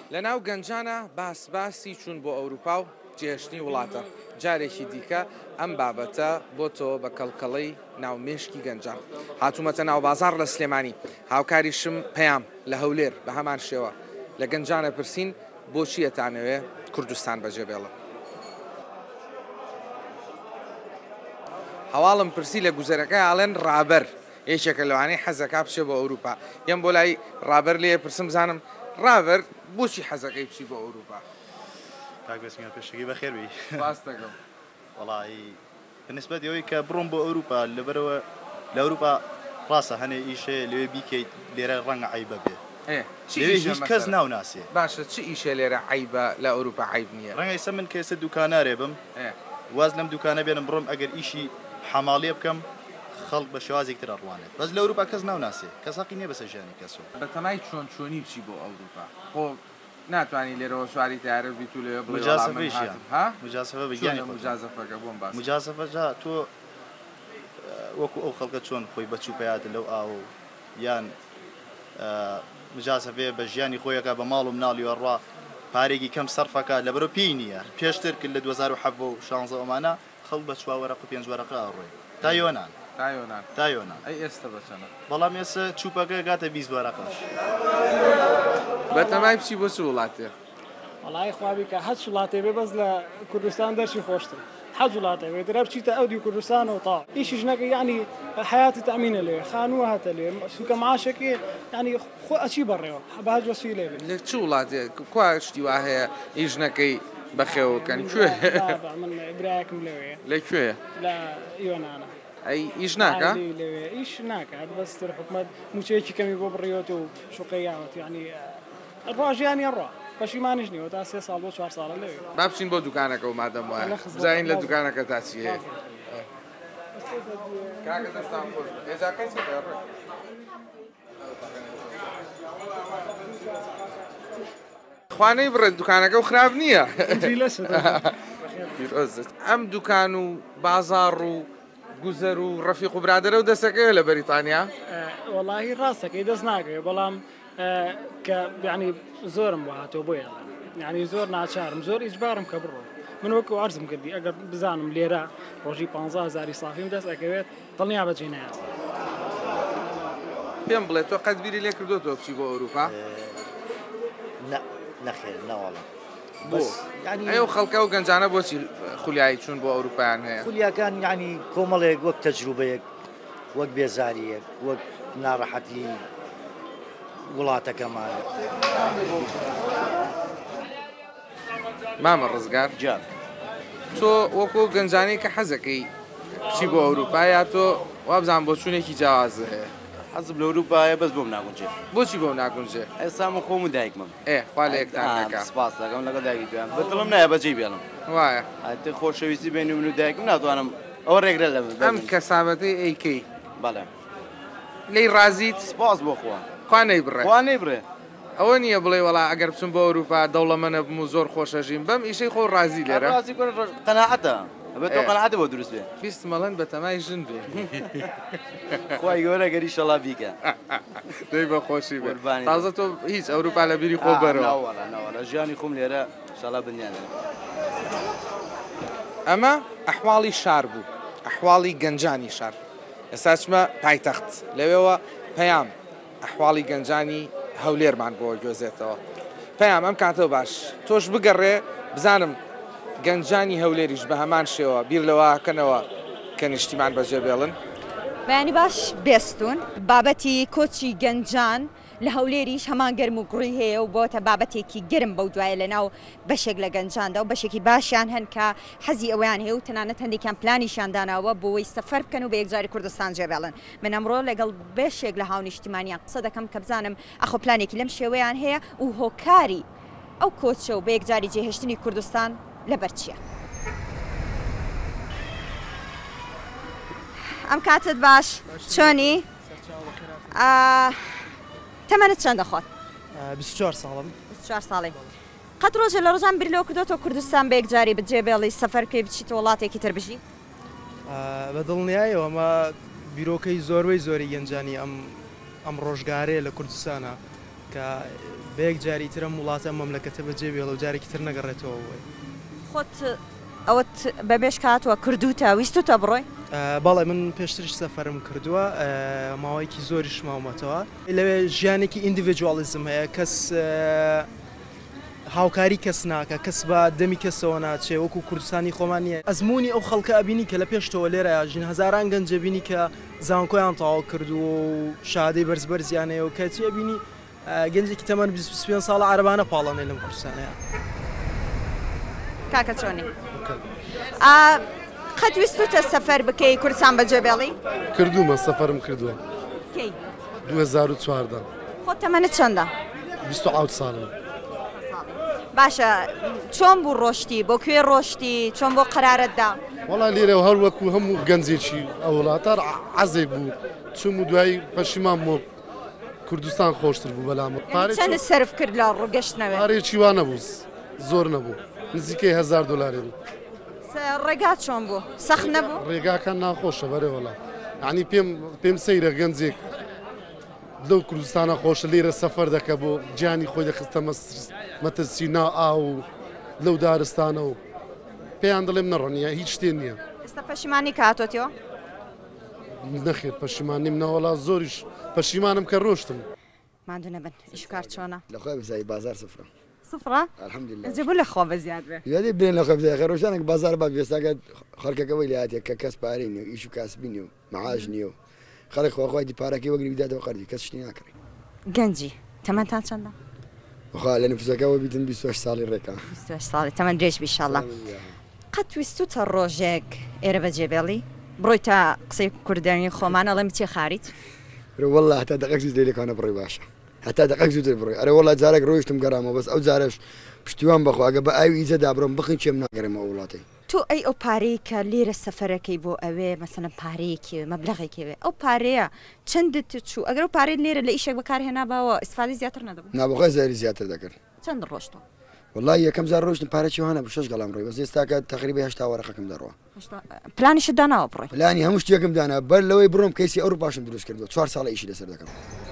لەناو گەنجانە باسی چوون بۆ ئەوروپا و جێشتنی وڵاتە جارێکی دیکە ئەم بابەتە بۆ تۆ بە کەڵکەڵەی ناومێشکی گەنجان هاتوومەتە ناو بازار لە سلێمانی هاوکاریشم پەیام لە هەولێر بە هەمان شێوە لە گەنجانە پرسین بۆچی ئەتانەوێ کوردستان بەجێبێڵە هەواڵم پرسی لە گوزەرەکە ئاڵێن ڕابەر یەکێکە لەوانەی حەزەکە بچێ بۆ ئەوروپا یەم بۆ لای ڕابەر لێ پرسم بزانم ڕابەر بۆچی حەزەکەی بچی بۆ ئەوروپا کاکبسمیان پێشتگی بەخێربی باس دەکەم وەڵی بەنسبەت ئەوەی کە بڕۆم بۆ ئەوروپا لەبەرەوە لە ئەوروپا ڕاستە هەنێ ئیشەیە لەوێ بیکەیت لێرە ڕەنگە عیبە بێ هیچ کەس ناوناسێ باشە چ ئیشە لێرە عیبە لە ئەوروپا عیب نییە ڕەنگە ئێستا من کە ئێستا دوکانارێ بم واز لەم دوکانە بێنم بڕۆم ئەگەر ئیشی حەماڵێ بکەم خەڵک بە شێوازێکتر ئەڕوانێت بەس لە ئەوروپا کەس ناوناسێ کەس حەقی نییە بەسەر ژیانی کەسەوە بەتەمای چۆنی بچی بۆ ئەوروپا خۆ ناتوانانی لێرەوە سواری تیارە بیت و لێ مجازفە بگیانی مجازفەکە بۆم باس مجازفەجا تۆ وەکو ئەو خەڵکە چۆن خۆی بەچوو پێیاتە لەو ئاو یان مجازفەیە بە ژیانی خۆیەکە بە ماڵ و مناڵی وەڕوا پارێکی کەم سەرفەکە لەبەرەوە پێی نییە پێشتر کرد لە 2007 و 16 ئەمانە خەڵک بە 4 وەرەق و 5 وەرەق ئەڕۆی تایۆنان ئەی ئێستا بەچەنە بەڵام ئێستا چووپەکە گاتە 20 وەرەقەش بەتەمای بچی بۆ چ وڵاتێ وەڵای خوابی کە هەچ وڵاتێ بێ بەس لە کوردستان دەرچی خۆشتر حەج وڵاتێ بێت دەرە بچیتە ئەودی کوردستانەوە تا ئیشی ژنەکە یعنی حیاتی تەمینە لێ خانووە هاتە لێ سوکە معاشێکی یعنی خۆ ئەچی بەڕێوە بەهاج وەسوی لێ بێت لە چ وڵاتێ کوا شتی وا هەیە ئیژنەکەی بەخێوەکەن کوێ من برایەکم لەوەیە لەکوێیە لە یۆنانە ئەی ئیش ناکە ئیش ناکات بەستر حکومەت موچەیەکی کەمی بۆ بڕیۆت و شوقەیاوت یعنی ڕۆژیانی ڕۆ پەشیمانیش نیوە تا 3 ساڵ بۆ 4 ساڵە لەوێ با بچین بۆ دوکانەکە و مادەم وایە بزانین لە دوکانەکە تا چی هەیە کاکە دەستان خۆش هێزاکەی چێتە خوانەی بڕێت دوکانەکە و خراپ نییە ئەم دوکان و بازاڕ و گوزەر و ڕەفیق و برادرە و دەستەکەی لە بەریتانیا وەڵاهی ڕاستەکەی دەست ناکەوێت بەڵام کە یعنی زۆرم بۆ هاتەوە بۆ یڵێن یعنی زۆر ناچارم زۆر ئیجبارم کە بڕۆ من وەکو عەرزم کردی ئەگەر بزانم لێرە ڕۆژی 15,000 سافیم دەست ئەکەوێت دڵنیا بەجێ نایات پێم بڵێت تۆ قەتبیری لێ کردوتەوە بچی بۆ ئەوروپا نەخێر نەوەڵم ئەو خەڵکە و گەنجانە بۆچی خولیایی چوون بۆ ئەوروپایان هەیە خولیاکان یعنی کۆمەڵێک وەک تەجروبەیەک وەک بێزاریەک وەک ناڕەحەتی وڵاتەکەمان مامە ڕزگار جان تۆ وەکو گەنجانەی کە حەزەکەی بچی بۆ ئەوروپا یا تۆ وابزان بۆ چوونێکی جیاوازە هەیە حەزم لە ئەوروپایە بەس بۆم ناگونجێ بۆچی بۆ ناگونجێ ئێستا من خۆم و دایکمم خوا لە یەکتانەکە سپاس دەکەم لەگەڵ دایکی پێیان بەدڵم نایە بەجێ بێڵم وایە ئەتە خۆشەویستی بینی من و دایکم ناتوانم ئەوە ڕێگرە لە ئەم کەسابەتەی ئەیکەی بەڵێ لێی ڕازیت سپاس بۆ خۆ خوا نەیبڕێ خوا نەیبڕێ ئەوە نییە بڵێ وەڵا ئەگەر بچم بۆ ئەوروپا دەوڵەمەنە بم و زۆر خۆشەژیم بەم ئیشەی خۆ ڕازی لێرە ڕازی قەناعەتە ئەبێت تۆ قەناعەتە بۆ دروست بێ بیستمەڵەن بەتەمای ژن بێ خوای گەورە گەری شەڵا بیکە دەی بە خۆشی بێ تازە تۆ هیچ ئەوروپا لە بیری خۆ بەرەوە ناوەڵە ژیانی خۆم لێرە شەڵا بنیانە ئەمە ئەحواڵی شار بوو ئەحواڵی گەنجانی شار ئێستا چمە پایتەخت لەوێەوە پەیام ئەحواڵی گەنجانی هەولێرمان بۆ گوێزێتەوە پەیام ئەم کاتەوە باش تۆش بگەڕێ بزانم گەنجانی هەولێریش بە هەمان شێوە بیر لەوەکەنەوە کە نیشتیمان بەجێ بێڵن بەیانی باش بێستون بابەتی کۆچی گەنجان لە هەولێریش هەمان گەرم و گوڕی هەیە و بۆتە بابەتێکی گرم بەو دوایە لەناو بەشێک لە گەنجاندا و بەشێکی باشیان هەن کە حەزی ئەویان هەیە و تەنانەت هەندێکیان پلانیشیان داناوە بۆەوەی سەفەر بکەن و بە یەکجاری کوردستان جێبێڵن من ئەمڕۆ لەگەڵ بەشێک لە هاونیشتیمانیان قسە دەکەم کە بزانم ئەخۆ پلانێکی لەم شێوەیان هەیە و هۆکاری ئەو کۆچە و بە یەکجاری جێهێشتنی کوردستان لەبەر چییە؟ ئەم کاتت باش چۆنی؟ تەمەنت چەندە خۆت؟ 24 ساڵم 24 ساڵی قەت ڕۆژە لە ڕۆژان بیر لەوە کردوتەوە کوردستان بە یەکجاری بجێبێڵی سەفەرکەی بچیتە وڵاتێکی تر بژی؟ بە دڵنیایەوە ئەمە بیرۆکەی زۆربەی زۆری گەنجانی ئەم ڕۆژگارەیە لە کوردستانە کە بەیەک جاری ترم وڵاتە مەملەکەتە بەجێ بێڵە و جارێکی تر نەگەڕێتەوە بۆی خۆت ئەوەت بەبێش کاتوە کردوتە ویستوتە بڕۆی بەڵێ من پێشترش سەفەرم کردووە ماوەیەکی زۆریش ماومەتەوە لەوێ ژیانێکی ئیندیڤیدوالیزم هەیە کەس هاوکاری کەس ناکە کەس بە دەمی کەسەوە ناچێ وەکو کوردستانی خۆمان نیە ئەزمموی ئەو خەڵکە ئەبینی کە لە پێشتەوە لێرە ژین هەزاران گەنجەبینی کە زانکۆیان تەواو کردو و شادەی بەرزبەرزیانەیە و کەچی ئەبینی گەنجێکی تەمەەن 25 ساڵە عەرەبانە پاڵەنێ لەم کوردستانەیە کاکە چۆنی قەت ویستوتە سەفەر بکەی کوردستان بەجێ بێڵی کردومە سەفەرم کردووە کەی 2014 خۆت تەمەنت چەندە 27 ساڵم باشە چۆن بوو ڕۆشتی بۆ کوێ ڕۆشتی چۆن بۆ قەرارەتدا وەڵا لێرە هەر وەکو هەموو گەنجێکی ئەو وڵاتە عەزێک بوو چوم و دوایی پەشیمان بۆ کوردستان خۆشتر بوو بەلامە چەند سەرف کرد لە ڕۆگەشتنەوە پارێکی وا نەبوو زۆر نەبوو نزیکەی 1000 دلاری بوو ڕێگا چۆن بوو سەخت نەبوو ڕێگاکان ناخۆشە بەرێ وەڵا یعنی پێم سەیرە گەنجێک لەو کوردستانە خۆشە لێرە سەفەر دەکە بۆ گیانی خۆی دەخستە مەترسینا ئاو لەو دارستانە و پێیان دەڵێم نەڕۆنیە هیچ شتێن نییە ئێستا پەشیمانی کاتۆتیەوە نەخێت پەشیمانیم نەوەڵا زۆریش پەشیمانم کە ڕۆشتم مادوو نەبن ئیشکار چۆنە لەخوای بزای بازار سفرە سفرە الحەمدولله جێبوو لە خۆ بەزیاد بێ یادی برێن لە خەبزای خێرۆشانێک بازار با بێستاگە خەڵکەکەەوەی لاتێک کە کەس پارەی نیە ئیش و کاسبی نیە و مەعاش نیە و خەڵک خۆخوای دی پارەکەی وەگری بداتەوە قەرزی کەس شتی ناکڕی گەنجی تەمەنتان چەندە وخا لە نفوسەکەەوە بیتن 28 ساڵی ڕێکە 28 ساڵی تەمەن درێژ بیشەڵە قەت ویستوتە ڕۆژێک ئێرە بەجێبێڵی بڕۆی تا قسەی کوردانی خۆمان ئەڵێم چی خاریت والله هەتا دقەق زوو لێکانە بڕۆی باشە هەتا دقەق زووتر بڕۆی ئەرە وڵات جارێک ڕۆیشتم گەرامەوە بەس ئەو جارش پشتیوان بەخوا ئەگە بە ئاوی ئیزەدا بڕۆم بخین چێم ناگەڕێمەوە وڵاتی تۆ ئەی ئەو پارەی کە لێرە سەفەرەکەی بۆ ئەوێ مەسەلەن پارەیەکی مەبلەغێکیوێ ئەو پارەیە چەندت چوو ئەگەر و پارەی لێرە لە ئیشێک بەکارهێنابەوە ئیسفادی زیاتر نەدەبوو نابخوای زاری زیاتر دەکرد چەند ڕۆژتەوە والله یەکەم جار ڕۆژتم پارێکی وانە بە 6 گەڵام ڕۆی بەس ئێستاکە تقریبا 8 وەرەقەکەم دەڕۆە پلانیشت داناوە بڕۆی پلانی هەموو شتێکم دانا بەر لەوەی بڕۆم کەیسی ئەوروپاشم دروست کردووە 4 ساڵە ئیشی لەسەر دەکەم